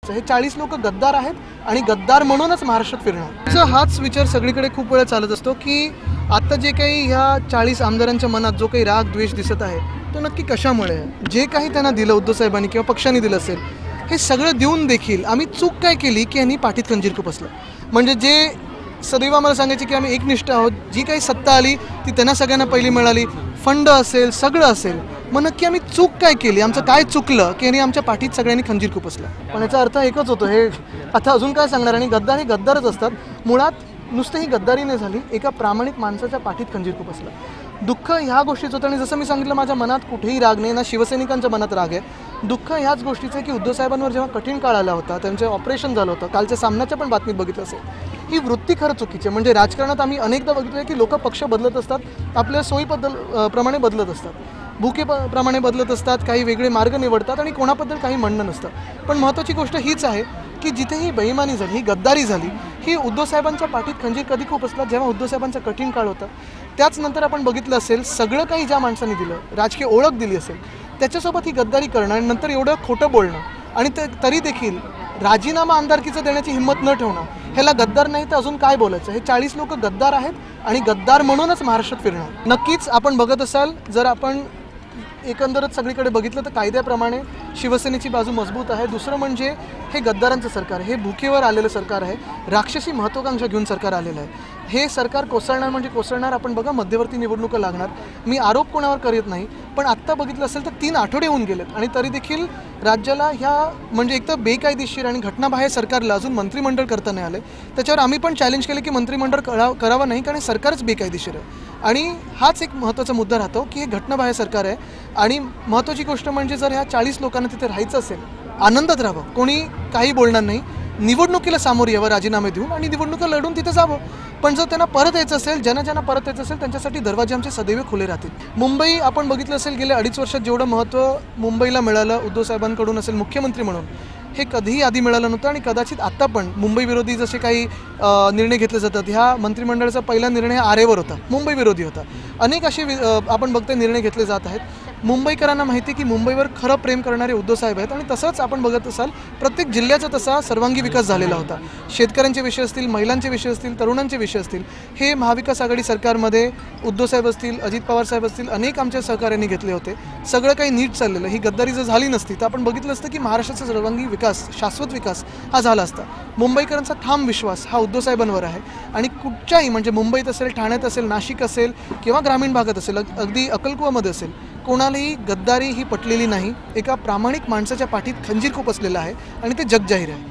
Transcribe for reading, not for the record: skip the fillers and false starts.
हे 40 लोक गद्दार आहेत आणि गद्दार म्हणूनच महाराष्ट्रात फिरणार। हाच विचार सगळीकडे खूप वेळा चालत असतो की आता जे काही ह्या 40 आमदारांच्या मनात जो काही राग द्वेष दिसत आहे तो नक्की कशामुळे आहे। जे काही त्यांना दिलं उद्धव साहेबांनी किंवा पक्षाने दिलं असेल हे सगळं देऊन देखील आम्ही चूक काय केली की यांनी पाठीत खंजीर खुपसलं। म्हणजे जे सदैव आम्हाला सांगायचे की आम्ही एकनिष्ठ आहोत, जी काही सत्ता आली ती त्यांना सगळ्यांना पहिली मिळाली, फंड असेल सगळं असेल, मग नक्की आम्ही चूक काय केली, आमचं काय चुकलं की यांनी आमच्या पाठीत सगळ्यांनी खंजीर खुपसलं। पण याचा अर्थ एकच होतो, हे आता अजून काय सांगणार। आणि गद्दार हे गद्दारच असतात। मुळात नुसतं ही गद्दारी नाही झाली, एका प्रामाणिक माणसाच्या पाठीत खंजीर खुपसलं। दुःख ह्या गोष्टीचं होतं आणि जसं मी सांगितलं माझ्या मनात कुठेही राग नाही, ना शिवसैनिकांच्या मनात राग आहे। दुःख ह्याच गोष्टीचं की उद्धव साहेबांवर जेव्हा कठीण काळ आला होता, त्यांचं ऑपरेशन झालं होतं, कालच्या सामन्याच्या पण बातमीत बघितलं असेल, ही वृत्ती खरं चुकीची आहे। म्हणजे राजकारणात आम्ही अनेकदा बघितलं की लोक पक्ष बदलत असतात, आपल्या प्रमाणे बदलत असतात, प्रमाणे बदलत असतात, काही वेगळे मार्ग निवडतात आणि कोणाबद्दल काही म्हणणं नसतं। पण महत्त्वाची गोष्ट हीच आहे की जिथे ही बेईमानी झाली, ही गद्दारी झाली, ही उद्धव साहेबांच्या पाठीत खंजीर कधी खुपसला जेव्हा उद्धव साहेबांचा कठीण काळ होता। त्याच नंतर आपण बघितलं असेल सगळं काही ज्या माणसांनी दिलं, राजकीय ओळख दिली असेल, त्याच्यासोबत ही गद्दारी करणं आणि नंतर एवढं खोटं बोलणं आणि तरी देखील राजीनामा आमदारकीचं देण्याची हिंमत न ठेवणं, ह्याला गद्दार नाही तर अजून काय बोलायचं। हे 40 लोक गद्दार आहेत आणि गद्दार म्हणूनच महाराष्ट्रात फिरणार। नक्कीच आपण बघत असाल, जर आपण एकंदरच सगळीकडे बघितलं तर कायद्याप्रमाणे शिवसेनेची बाजू मजबूत आहे। दुसरं म्हणजे हे गद्दारांचं सरकार, हे भुकेवर आलेलं सरकार आहे, राक्षसी महत्त्वाकांक्षा घेऊन सरकार आलेलं आहे। हे सरकार कोसळणार म्हणजे कोसळणार। आपण बघा मध्यवर्ती निवडणुका लागणार, मी आरोप कोणावर करीत नाही, पण आत्ता बघितलं असेल तर 3 आठवडे होऊन गेलेत आणि तरी देखील राज्याला ह्या म्हणजे एक तर बेकायदेशीर आणि घटनाबाह्य सरकारला अजून मंत्रिमंडळ करता नाही आले। त्याच्यावर आम्ही पण चॅलेंज केले की मंत्रिमंडळ करावं नाही, कारण सरकारच बेकायदेशीर आहे। आणि हाच एक महत्त्वाचा मुद्दा राहतो की हे घटनाबाह्य सरकार आहे। आणि महत्त्वाची गोष्ट म्हणजे जर ह्या 40 लोकांना तिथे राहायचं असेल, आनंदात राहावं, कोणी काही बोलणार नाही, निवडणुकीला सामोरं यावं राजीनामे देऊन आणि निवडणुका लढून तिथे जावं। पण जर त्यांना परत यायचं असेल, ज्यांना परत यायचं असेल त्यांच्यासाठी दरवाजे आमचे सदैव खुले राहतील। मुंबई आपण बघितलं असेल गेल्या 2.5 वर्षात जेवढं महत्त्व मुंबईला मिळालं उद्धव साहेबांकडून असेल मुख्यमंत्री म्हणून, हे कधीही आधी मिळालं नव्हतं आणि कदाचित आत्ता पण मुंबई विरोधी जसे काही निर्णय घेतले जातात, ह्या मंत्रिमंडळाचा पहिला निर्णय आरेवर होता, मुंबई विरोधी होता। अनेक असे आपण बघतोय निर्णय घेतले जात आहेत। मुंबईकरांना माहिती की मुंबईवर खरं प्रेम करणारे उद्धव साहेब आहेत आणि तसंच आपण बघत असाल प्रत्येक जिल्ह्याचा तसा सर्वांगी विकास झालेला होता। शेतकऱ्यांचे विषय असतील, महिलांचे विषय असतील, तरुणांचे विषय असतील, हे महाविकास आघाडी सरकारमध्ये उद्धव साहेब असतील, अजित पवार साहेब असतील, अनेक आमच्या सहकार्यांनी घेतले होते। सगळं काही नीट चाललेलं। ही गद्दारी जर झाली नसती तर आपण बघितलं असतं की महाराष्ट्राचा सर्वांगी विकास, शाश्वत विकास हा झाला असता। मुंबईकरांचा ठाम विश्वास हा उद्धव साहेबांवर आहे आणि कुठच्याही म्हणजे मुंबईत असेल, ठाण्यात असेल, नाशिक असेल किंवा ग्रामीण भागात असेल, अगदी अक्कलकुवामध्ये असेल, कोणालाही गद्दारी ही पटलेली नाही। एका प्रामाणिक माणसाच्या पाठीत खंजीर खुपसलेला आहे आणि ते जगजाहीर आहे।